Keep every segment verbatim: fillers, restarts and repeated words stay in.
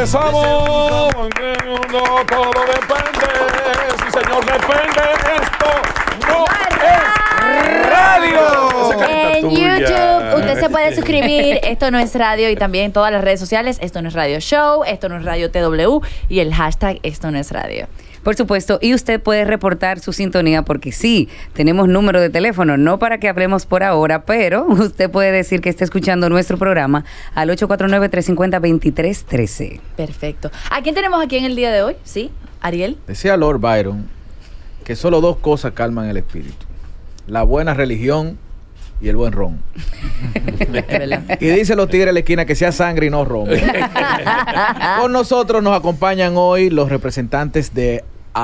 regresamos. No, todo depende. Sí, señor, depende. Esto no es radio. En YouTube usted se puede suscribir. Esto no es radio. Y también en todas las redes sociales. Esto no es radio show. Esto no es radio T W. Y el hashtag esto no es radio. Por supuesto, y usted puede reportar su sintonía porque sí, tenemos número de teléfono, no para que hablemos por ahora, pero usted puede decir que está escuchando nuestro programa al ocho cuatro nueve, tres cinco cero, dos tres uno tres. Perfecto. ¿A quién tenemos aquí en el día de hoy? ¿Sí? ¿Ariel? Decía Lord Byron que solo dos cosas calman el espíritu: la buena religión y el buen ron. Y dice los tigres de la esquina que sea sangre y no ron. Con nosotros nos acompañan hoy los representantes de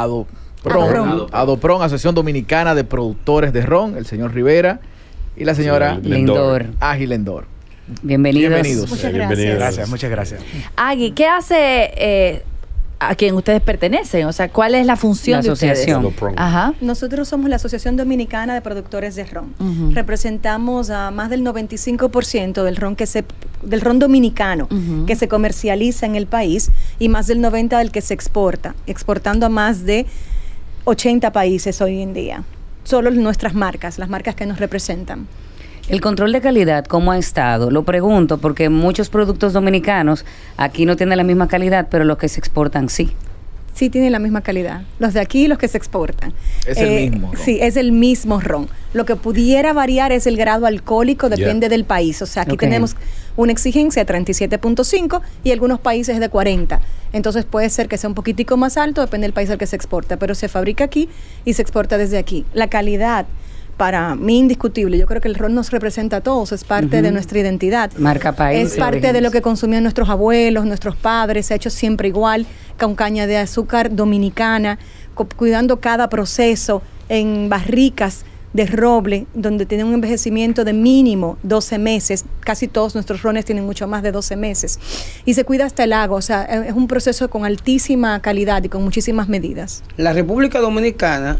Adopron, Adopron, Asociación Dominicana de Productores de Ron, el señor Rivera y la señora Lindor. Agui Lindor. Bienvenidos. Bienvenidos. Muchas gracias. Bienvenidos. Gracias, muchas gracias. Agui, ¿qué hace eh, a quien ustedes pertenecen? O sea, ¿cuál es la función La de asociación. ustedes? Ajá. Nosotros somos la Asociación Dominicana de Productores de Ron. Uh-huh. Representamos a más del noventa y cinco por ciento del ron que se del ron dominicano Uh-huh. que se comercializa en el país y más del noventa por ciento del que se exporta, exportando a más de ochenta países hoy en día. Solo nuestras marcas, las marcas que nos representan. El control de calidad, ¿cómo ha estado? Lo pregunto porque muchos productos dominicanos aquí no tienen la misma calidad, pero los que se exportan sí. Sí tienen la misma calidad. Los de aquí y los que se exportan. Es el mismo ron. Sí, es el mismo ron. Lo que pudiera variar es el grado alcohólico, depende Yeah. del país. O sea, aquí Ok. tenemos una exigencia de treinta y siete punto cinco y algunos países de cuarenta. Entonces puede ser que sea un poquitico más alto, depende del país al que se exporta, pero se fabrica aquí y se exporta desde aquí. La calidad, para mí, indiscutible. Yo creo que el ron nos representa a todos, es parte Ujú. de nuestra identidad. Marca país. Es parte de lo que consumían nuestros abuelos, nuestros padres, se ha hecho siempre igual, con caña de azúcar dominicana, cu- cuidando cada proceso en barricas de roble, donde tiene un envejecimiento de mínimo doce meses. Casi todos nuestros rones tienen mucho más de doce meses. Y se cuida hasta el agua, o sea, es un proceso con altísima calidad y con muchísimas medidas. La República Dominicana,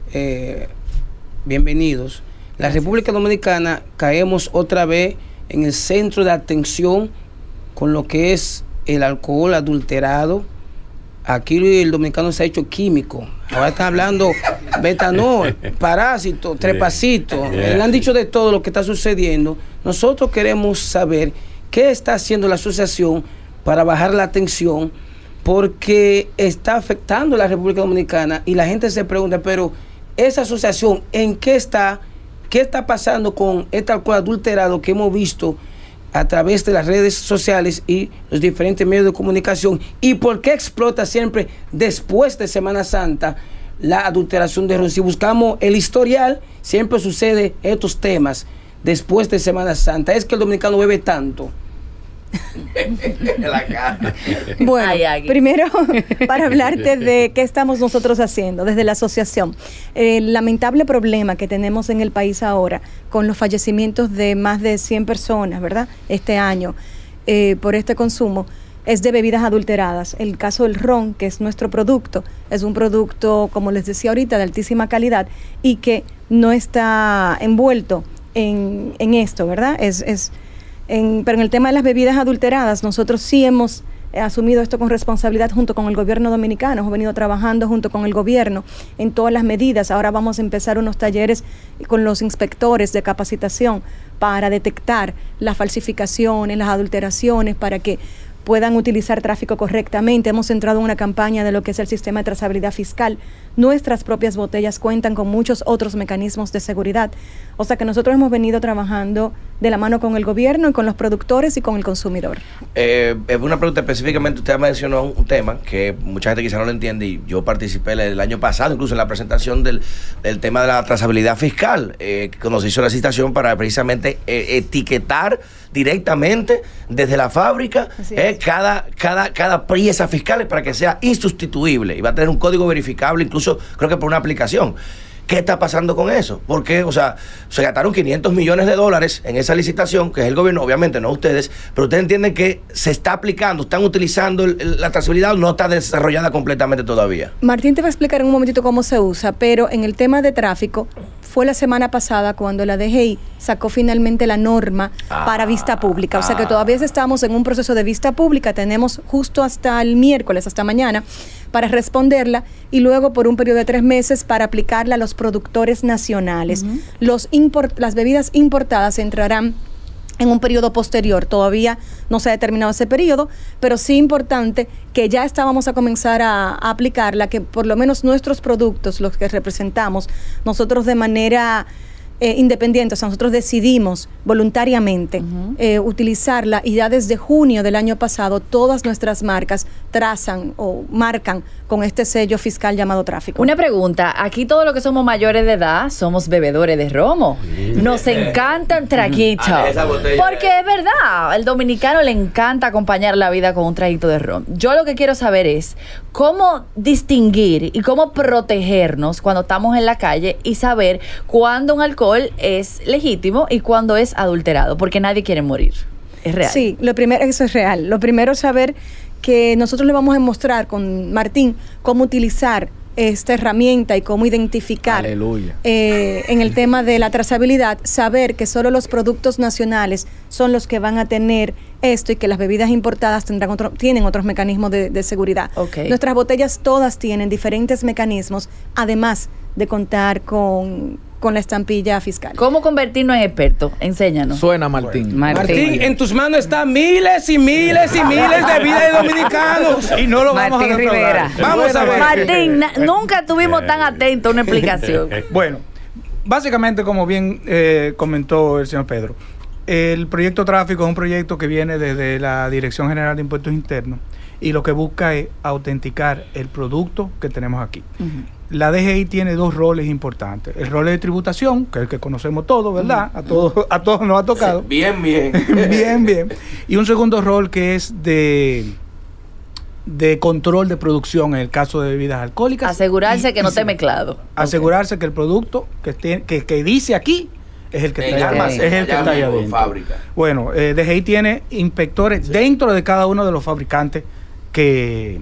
eh, bienvenidos. La República Dominicana caemos otra vez en el centro de atención con lo que es el alcohol adulterado. Aquí el dominicano se ha hecho químico. Ahora están hablando betanol, parásito, trepacito. Yeah. Le han dicho de todo lo que está sucediendo. Nosotros queremos saber qué está haciendo la asociación para bajar la tensión, porque está afectando a la República Dominicana y la gente se pregunta, pero esa asociación, ¿en qué está? ¿Qué está pasando con este alcohol adulterado que hemos visto a través de las redes sociales y los diferentes medios de comunicación? ¿Y por qué explota siempre después de Semana Santa la adulteración de ron? Si buscamos el historial, siempre sucede estos temas después de Semana Santa. Es que el dominicano bebe tanto. La cara. Bueno, Ay, Agui. primero, para hablarte de qué estamos nosotros haciendo desde la asociación. El lamentable problema que tenemos en el país ahora con los fallecimientos de más de cien personas, ¿verdad? Este año, eh, por este consumo, es de bebidas adulteradas. El caso del ron, que es nuestro producto, es un producto, como les decía ahorita, de altísima calidad y que no está envuelto en, en esto, ¿verdad? Es... es En, pero en el tema de las bebidas adulteradas, nosotros sí hemos eh, asumido esto con responsabilidad junto con el gobierno dominicano. Hemos venido trabajando junto con el gobierno en todas las medidas. Ahora vamos a empezar unos talleres con los inspectores de capacitación para detectar las falsificaciones, las adulteraciones, para que puedan utilizar tráfico correctamente. Hemos entrado en una campaña de lo que es el sistema de trazabilidad fiscal. Nuestras propias botellas cuentan con muchos otros mecanismos de seguridad. O sea que nosotros hemos venido trabajando de la mano con el gobierno y con los productores y con el consumidor. Eh, es una pregunta específicamente. Usted mencionó un, un tema que mucha gente quizá no lo entiende, y yo participé el, el año pasado incluso en la presentación del, del tema de la trazabilidad fiscal, eh, cuando se hizo la citación para precisamente eh, etiquetar directamente desde la fábrica eh, cada, cada, cada pieza fiscal para que sea insustituible y va a tener un código verificable, incluso creo que por una aplicación. ¿Qué está pasando con eso? Porque, o sea, se gastaron quinientos millones de dólares en esa licitación, que es el gobierno, obviamente no ustedes, pero ustedes entienden que se está aplicando, están utilizando el, el, la trazabilidad, no está desarrollada completamente todavía. Martín te va a explicar en un momentito cómo se usa, pero en el tema de tráfico, fue la semana pasada cuando la D G I sacó finalmente la norma ah, para vista pública. O sea que todavía estamos en un proceso de vista pública, tenemos justo hasta el miércoles, hasta mañana, para responderla y luego por un periodo de tres meses para aplicarla a los productores nacionales. Uh-huh. Los import, las bebidas importadas entrarán en un periodo posterior. Todavía no se ha determinado ese periodo, pero sí importante que ya estábamos a comenzar a, a aplicarla, que por lo menos nuestros productos, los que representamos, nosotros de manera eh, independiente, o sea, nosotros decidimos voluntariamente uh-huh. eh, utilizarla y ya desde junio del año pasado todas nuestras marcas trazan o marcan con este sello fiscal llamado tráfico. Una pregunta, aquí todos los que somos mayores de edad somos bebedores de romo. Nos encantan traguitos. Porque es verdad, al dominicano le encanta acompañar la vida con un traguito de ron. Yo lo que quiero saber es cómo distinguir y cómo protegernos cuando estamos en la calle y saber cuándo un alcohol es legítimo y cuándo es adulterado, porque nadie quiere morir. Es real. Sí, lo primero, eso es real. Lo primero es saber que nosotros le vamos a mostrar con Martín cómo utilizar esta herramienta y cómo identificar eh, en el tema de la trazabilidad, saber que solo los productos nacionales son los que van a tener esto y que las bebidas importadas tendrán otro, tienen otros mecanismos de, de seguridad. Okay. Nuestras botellas todas tienen diferentes mecanismos, además de contar con, con la estampilla fiscal. ¿Cómo convertirnos en expertos? Enséñanos. Suena, Martín. Martín. Martín, en tus manos están miles y miles y miles de vidas de dominicanos. Y no lo vamos Martín a Rivera. Vamos a ver. Martín, na- nunca estuvimos tan atentos a una explicación. Bueno, básicamente, como bien eh, comentó el señor Pedro, el proyecto Tráfico es un proyecto que viene desde la Dirección General de Impuestos Internos y lo que busca es autenticar el producto que tenemos aquí. Uh-huh. La D G I tiene dos roles importantes. El rol de tributación, que es el que conocemos todos, ¿verdad? A todos, a todos nos ha tocado. Sí, bien, bien. bien, bien. Y un segundo rol que es de, de control de producción en el caso de bebidas alcohólicas. Asegurarse y, que no esté mezclado. Asegurarse okay. que el producto que, esté, que, que dice aquí es el que está allá, es el que está allá adentro. Fábrica. Bueno, eh, D G I tiene inspectores sí. dentro de cada uno de los fabricantes que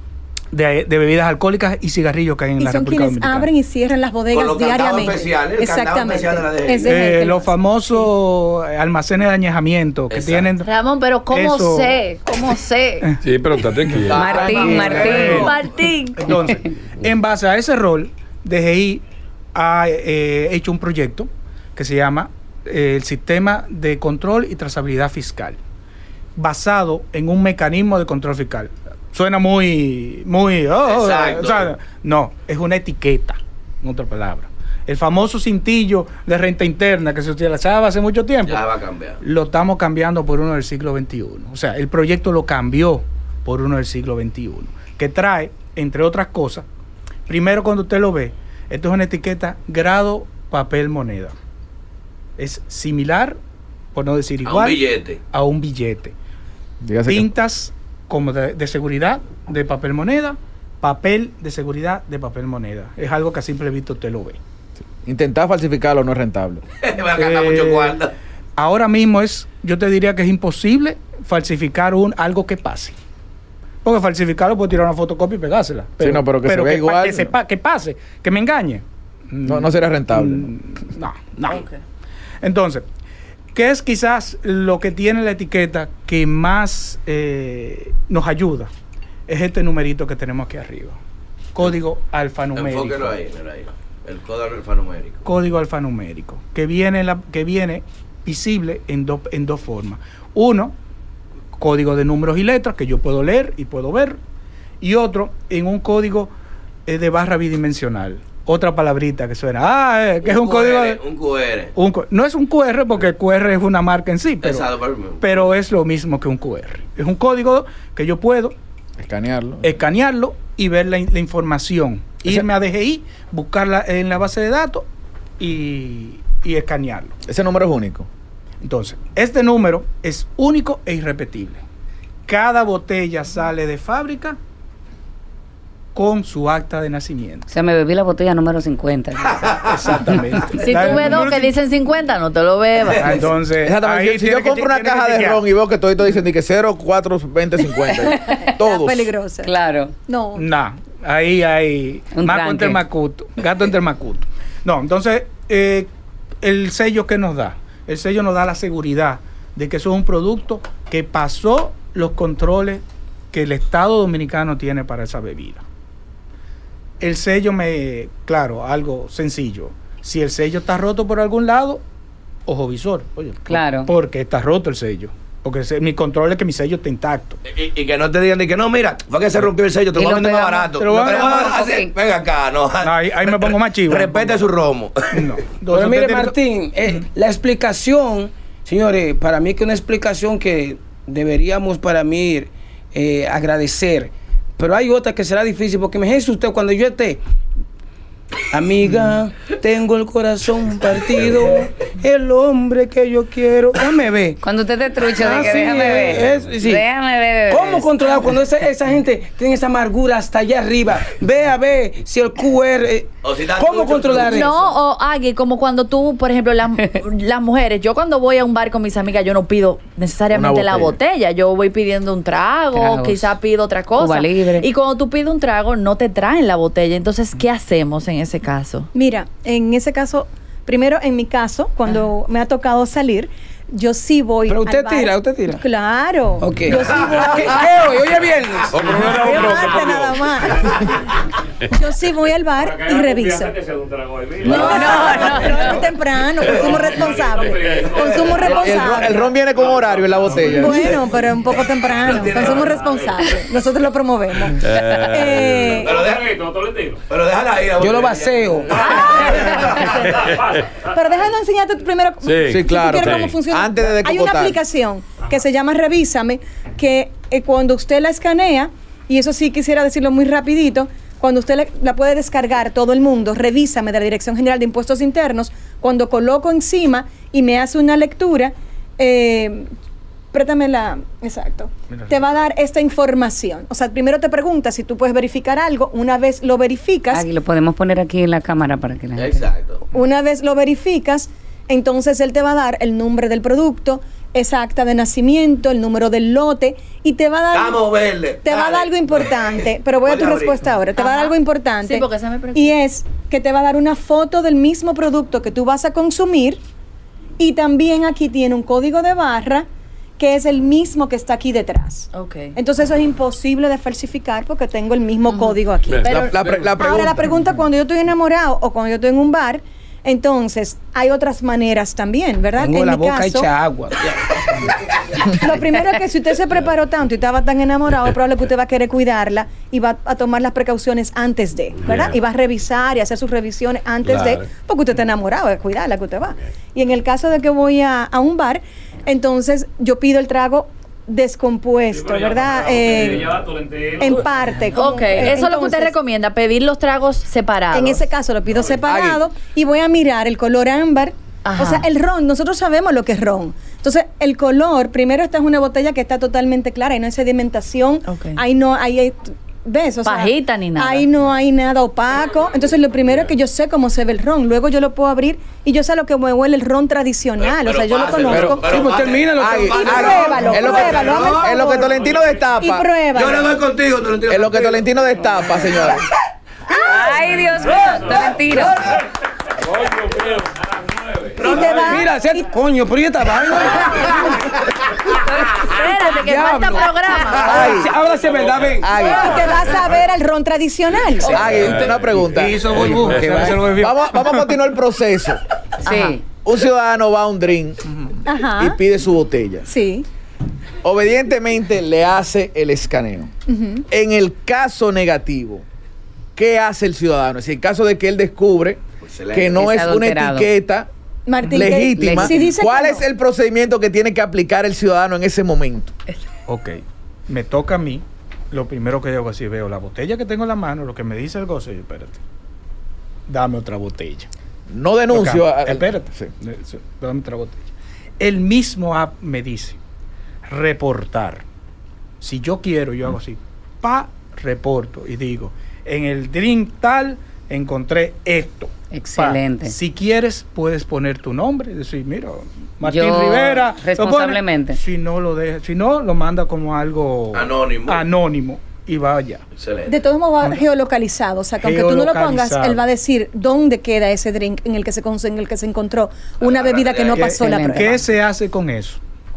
de, de bebidas alcohólicas y cigarrillos que hay en y la República Dominicana. Y son quienes abren y cierran las bodegas con los diariamente. Especiales, el exactamente. Especial de la D G I. Es de eh, los famosos sí. almacenes de añejamiento que Exacto. tienen. Ramón, pero ¿cómo eso, sé? ¿Cómo sé? Sí, pero estate aquí. Martín, Martín. Martín. Entonces, en base a ese rol, D G I ha eh, hecho un proyecto que se llama eh, el Sistema de Control y Trazabilidad Fiscal, basado en un mecanismo de control fiscal. Suena muy, muy, oh, Exacto. O sea, no, es una etiqueta, en otra palabra. El famoso cintillo de renta interna que se utilizaba hace mucho tiempo, ya va a cambiar. Lo estamos cambiando por uno del siglo veintiuno. O sea, el proyecto lo cambió por uno del siglo veintiuno, que trae, entre otras cosas, primero cuando usted lo ve, esto es una etiqueta grado papel moneda. Es similar, por no decir igual, a un billete. A un billete. Dígase Tintas que... como de, de seguridad de papel moneda, papel de seguridad de papel moneda. Es algo que a simple vista usted lo ve. Sí. Intentar falsificarlo no es rentable. Va a gastar eh, mucho cuarto. Ahora mismo es, yo te diría que es imposible falsificar un algo que pase. Porque falsificarlo puede tirar una fotocopia y pegársela. Pero, sí, no, pero que pero se vea que, igual. Que, sepa, que pase, que me engañe. No, no será rentable. No, no. Okay. Entonces, ¿qué es quizás lo que tiene la etiqueta que más eh, nos ayuda? Es este numerito que tenemos aquí arriba. Código alfanumérico. Enfóquelo ahí, mira ahí. El código alfanumérico. Código alfanumérico, que viene, la, que viene visible en, do, en dos formas. Uno, código de números y letras, que yo puedo leer y puedo ver. Y otro, en un código eh, de barra bidimensional. Otra palabrita que suena, ah, eh, que un es un Q R, código. De, un Q R. Un, no es un Q R porque el Q R es una marca en sí, pero, pero es lo mismo que un Q R. Es un código que yo puedo escanearlo, escanearlo y ver la, la información. Ese, irme a D G I, buscarla en la base de datos y, y escanearlo. Ese número es único. Entonces, este número es único e irrepetible. Cada botella sale de fábrica con su acta de nacimiento. O sea, me bebí la botella número cincuenta. Exactamente. Si tú ves dos que dicen cincuenta, no te lo bebas. Ah, entonces, Exactamente. ahí Si yo tiene que- compro una tiene caja que de chequear. ron y veo que todito dicen de que cero, cuatro, veinte, cincuenta. Todos. Peligrosa. Claro. No. Nah, ahí hay Un maco tranque. entre macuto, gato entre macuto. No, entonces, eh, el sello que nos da, el sello nos da la seguridad de que eso es un producto que pasó los controles que el Estado Dominicano tiene para esa bebida. El sello me, claro, algo sencillo. Si el sello está roto por algún lado, ojo visor. Oye, ¿por- Claro. Porque está roto el sello. Porque se- mi control es que mi sello esté intacto. Y, y que no te digan ni que no, mira, fue que se rompió el sello, te Y lo voy a lo vender más pegamos- barato. te lo voy a No te vender vamos más a hacer- ok. Venga acá, no. No, ahí, ahí me pongo más chivo. Respete su romo. No. Entonces, Pero usted mire, tiene- Martín, eh, la explicación, señores, para mí que una explicación que deberíamos para mí eh, agradecer, pero hay otra que será difícil, porque imagínese usted cuando yo esté, amiga, tengo el corazón partido, el hombre que yo quiero, déjame ver. Cuando usted te trucha, Ah, de que sí, déjame ver. es- sí. Déjame ver. ¿Cómo controlar cuando esa, esa gente tiene esa amargura hasta allá arriba? Ve a ver si el Q R... eh, O si está ¿Cómo trucho, controlar eso? No, o Agui, como cuando tú, por ejemplo, las, las mujeres, yo cuando voy a un bar con mis amigas, yo no pido necesariamente Una la botella. botella, yo voy pidiendo un trago, Tragos. quizá pido otra cosa. Cuba Libre. Y cuando tú pides un trago, no te traen la botella. Entonces, ¿qué hacemos en ese caso? Mira, en ese caso, primero en mi caso, cuando me ha tocado salir, yo sí voy. Pero usted al bar. tira, usted tira. Claro. Ok. Yo sí ¿Qué, voy. qué hoy? Hoy es viernes. Hoy es martes nada más. Yo sí voy al bar y reviso. No, no, no, no, es temprano, consumo responsable. Consumo El, ron- responsable. el ron viene con horario en la botella. Bueno, pero es un poco temprano. Consumo responsable. Nosotros lo promovemos. Eh, Pero déjala, pero déjala ahí. la Yo lo botella. vaceo. pero déjame enseñarte primero Sí, si tú claro. quieres Sí. cómo funciona. Antes de Hay una descocotar. aplicación que se llama Revísame, que eh, cuando usted la escanea, y eso sí quisiera decirlo muy rapidito, cuando usted le- la puede descargar todo el mundo, Revísame de la Dirección General de Impuestos Internos, cuando coloco encima y me hace una lectura, eh, préstame la, exacto, Mira. te va a dar esta información. O sea, primero te pregunta si tú puedes verificar algo, una vez lo verificas, Aquí lo podemos poner aquí en la cámara para que la gente. Exacto. una vez lo verificas, entonces él te va a dar el nombre del producto, esa acta de nacimiento, el número del lote y te va a dar Estamos verdes. te va a dar algo importante, pero voy a tu Voy a abrir. respuesta ahora. Te va a dar Ajá. algo importante. Sí, porque esa me preocupa. Y es que te va a dar una foto del mismo producto que tú vas a consumir y también aquí tiene un código de barra que es el mismo que está aquí detrás. Ok. Entonces eso es imposible de falsificar porque tengo el mismo código aquí. Bien. Pero- La, la pre- la Ahora pregunta. la pregunta, cuando yo estoy enamorado o cuando yo estoy en un bar, entonces hay otras maneras también, ¿verdad? Tengo en la mi boca caso, hecha agua. lo primero es que si usted se preparó tanto y estaba tan enamorado, es probable que usted va a querer cuidarla y va a tomar las precauciones antes de, ¿verdad? Bien. Y va a revisar y hacer sus revisiones antes Claro. de, porque usted está enamorado, es cuidarla que usted va. Y en el caso de que voy a, a un bar, entonces yo pido el trago descompuesto, ¿verdad? Eh, en parte. como- Ok, eh, eso es lo que usted entonces, recomienda, pedir los tragos separados. en ese caso lo pido separado y voy a mirar el color ámbar. Ajá. O sea, el ron, nosotros sabemos lo que es ron. Entonces, el color, primero esta es una botella que está totalmente clara, ahí no hay sedimentación, Ok. ahí no hay, hay- ¿ves? O sea, Pajita ni nada. Ahí no hay nada opaco. Entonces, lo primero es que yo sé cómo se ve el ron. Luego yo lo puedo abrir y yo sé lo que me huele el ron tradicional. Pero- o sea, yo pero lo páselo, conozco. pero- Sí, pues termina lo que- Agui, Y Agui, pruébalo, es lo que- pruébalo, hazme el Es lo que favor. Tolentino y destapa. pruébalo. Yo le doy contigo, te lo entiendo. Es lo que Tolentino destapa, señora. Ay, Dios mío, Tolentino. Y te va- Mira, se- coño, pero ¿y esta vaina? Espérate, que Diablo. falta programa. Ay, sí, ahora sí es verdad, ven. Agui, y te vas a ver el ron tradicional. Agui, una pregunta. Y hizo burbuja, Que se va- se lo bebió. Vamos, vamos a continuar el proceso. Sí. Un ciudadano va a un drink y Ajá. pide su botella. Sí. Obedientemente le hace el escaneo. Ujú. En el caso negativo, ¿qué hace el ciudadano? Es decir, en caso de que él descubre que no Que es está una adulterado. etiqueta Martín, que- legítima, si dice ¿cuál que es no. el procedimiento que tiene que aplicar el ciudadano en ese momento? Ok, me toca a mí. Lo primero que yo hago así, veo la botella que tengo en la mano, lo que me dice el gozo, y yo, espérate, dame otra botella. No denuncio. Acá, a- espérate, Sí. eh, sí, dame otra botella. El mismo app me dice, reportar. Si yo quiero, yo hago así, pa, reporto y digo, en el drink tal encontré esto. Excelente. Pa, si quieres, puedes poner tu nombre y decir, mira, Martín Yo, Rivera. responsablemente. Lo pone, si no lo deja, si no, lo manda como algo anónimo. Anónimo. Y vaya. Excelente. De todos modos va geolocalizado, o sea que aunque tú no lo pongas, él va a decir dónde queda ese drink en el que se, en el que se encontró una bebida que no pasó la prueba. ¿Qué se hace con eso?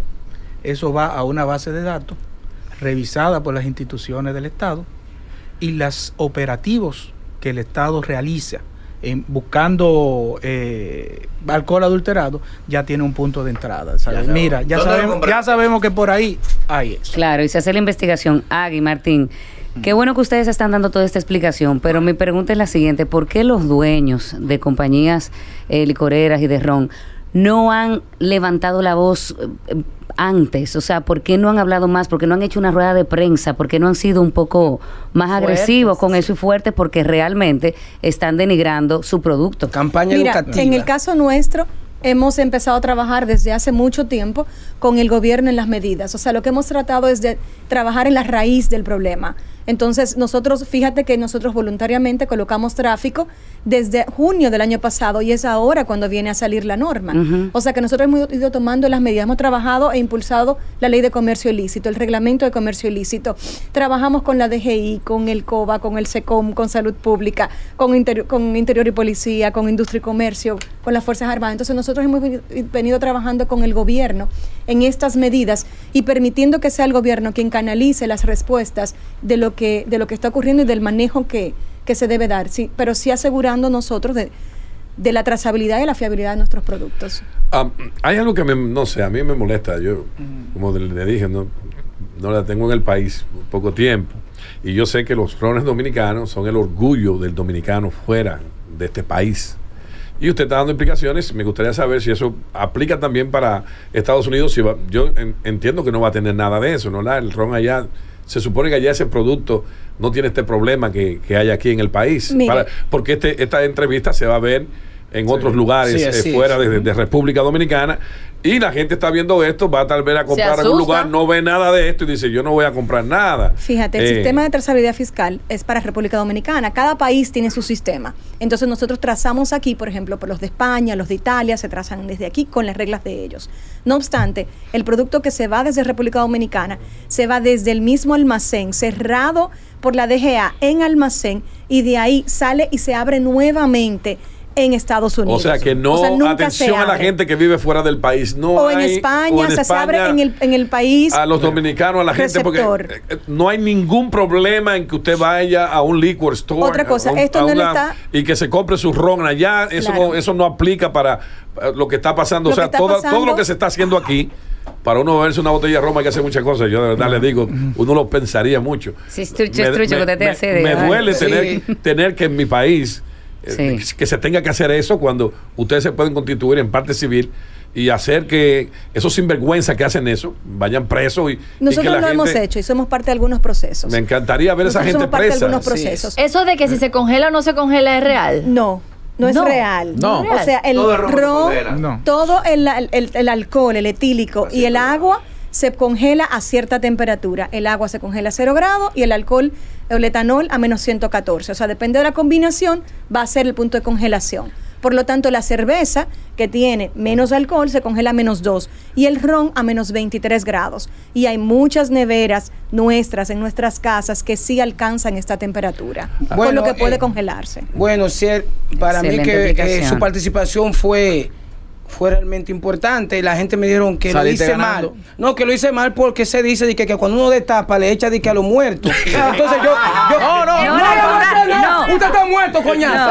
Eso va a una base de datos revisada por las instituciones del Estado y los operativos que el Estado realiza en buscando eh, alcohol adulterado ya tiene un punto de entrada, ¿sabes? Ya Mira, ya sabemos, ya sabemos que por ahí hay eso. Claro, y se hace la investigación. Agui, Martín, qué bueno que ustedes están dando toda esta explicación, pero mi pregunta es la siguiente: ¿por qué los dueños de compañías eh, licoreras y de ron no han levantado la voz eh, antes? O sea, ¿por qué no han hablado más? ¿Por qué no han hecho una rueda de prensa? ¿Por qué no han sido un poco más fuertes, agresivos con eso y fuertes? Porque realmente están denigrando su producto. Campaña Mira, educativa. En el caso nuestro, hemos empezado a trabajar desde hace mucho tiempo con el gobierno en las medidas. O sea, lo que hemos tratado es de trabajar en la raíz del problema. Entonces, nosotros, fíjate que nosotros voluntariamente colocamos tráfico desde junio del año pasado y es ahora cuando viene a salir la norma. Uh-huh. O sea que nosotros hemos ido tomando las medidas, hemos trabajado e impulsado la ley de comercio ilícito, el reglamento de comercio ilícito. Trabajamos con la D G I, con el COBA, con el SECOM, con Salud Pública, con, interior, con Interior y Policía, con Industria y Comercio, con las Fuerzas Armadas. Entonces, nosotros hemos venido trabajando con el gobierno en estas medidas y permitiendo que sea el gobierno quien canalice las respuestas de lo que, de lo que está ocurriendo y del manejo que, que se debe dar, sí, pero sí asegurando nosotros de, de la trazabilidad y la fiabilidad de nuestros productos. Um, hay algo que me, no sé, a mí me molesta. Yo, como le dije, no, no la tengo en el país poco tiempo. Y yo sé que los rones dominicanos son el orgullo del dominicano fuera de este país. Y usted está dando explicaciones. Me gustaría saber si eso aplica también para Estados Unidos. Si va, yo en, entiendo que no va a tener nada de eso, ¿no? La, el ron allá, se supone que allá ese producto no tiene este problema que, que hay aquí en el país. Para, porque este, esta entrevista se va a ver en sí, otros lugares sí, eh, fuera de, de República Dominicana. Y la gente está viendo esto, va tal vez a comprar a algún lugar, no ve nada de esto y dice, yo no voy a comprar nada. Fíjate, el eh, sistema de trazabilidad fiscal es para República Dominicana. Cada país tiene su sistema. Entonces nosotros trazamos aquí, por ejemplo, por los de España, los de Italia, se trazan desde aquí con las reglas de ellos. No obstante, el producto que se va desde República Dominicana se va desde el mismo almacén, cerrado por la D G A en almacén, y de ahí sale y se abre nuevamente en Estados Unidos. O sea que no, o sea, atención a la gente que vive fuera del país. No o, hay, en España, o en se España, abre en el, en el país. A los dominicanos, a la receptor. Gente, porque no hay ningún problema en que usted vaya a un liquor store. Otra cosa, un, esto no una, le está... Y que se compre su ron allá. Eso, claro. no, eso no aplica para lo que está pasando. Lo o sea, está toda, pasando, todo lo que se está haciendo aquí, para uno beberse una botella de ron hay que hacer muchas cosas. Yo de verdad le digo, uno lo pensaría mucho. Sí, estrucho, estrucho, me, que te me, hace de, me duele sí. tener, tener que en mi país... Sí. que se tenga que hacer eso cuando ustedes se pueden constituir en parte civil y hacer que esos sinvergüenzas que hacen eso vayan presos. Y, nosotros y que la lo gente, hemos hecho y somos parte de algunos procesos. Me encantaría ver a esa gente somos parte presa. De algunos procesos. Sí. Eso de que si se congela o no se congela es real. No. No es no, real. No. O sea, el todo ron, ron no. todo el, el, el alcohol, el etílico Así y el agua se congela a cierta temperatura. El agua se congela a cero grados y el alcohol, el etanol, a menos ciento catorce. O sea, depende de la combinación, va a ser el punto de congelación. Por lo tanto, la cerveza, que tiene menos alcohol, se congela a menos dos. Y el ron a menos veintitrés grados. Y hay muchas neveras nuestras, en nuestras casas, que sí alcanzan esta temperatura. Bueno, por lo que puede eh, congelarse. Bueno, Cier, para Excelente mí que eh, su participación fue... fue realmente importante. La gente me dijeron que lo hice ganando. mal. No, que lo hice mal porque se dice de que, que cuando uno destapa le echa de que a los muertos. Entonces yo, yo no, no, no, no, no, no, no. Usted está muerto, coñazo.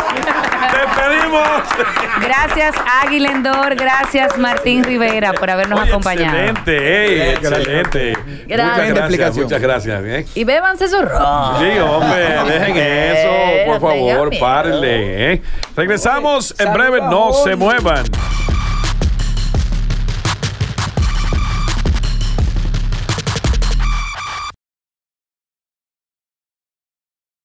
Despedimos. Gracias, Agui Lendor. Gracias, Martín Rivera, por habernos Oye, acompañado. Excelente, hey, excelente. Gracias. Muchas gracias, muchas gracias. ¿eh? Y bébanse su ron. Sí, hombre, dejen eso, por favor, párenle. ¿eh? Regresamos en breve, no se muevan.